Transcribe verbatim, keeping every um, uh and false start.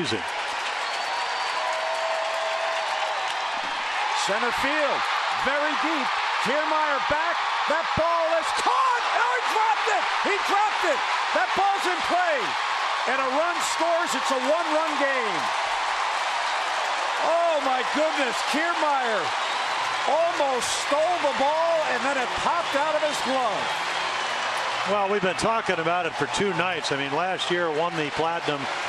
losing. Center field, very deep. Kiermaier back. That ball is caught. Oh, he dropped it. He dropped it. That ball's in play. And a run scores. It's a one-run game. Oh, my goodness. Kiermaier almost stole the ball, and then it popped out of his glove. Well, we've been talking about it for two nights. I mean, last year won the Platinum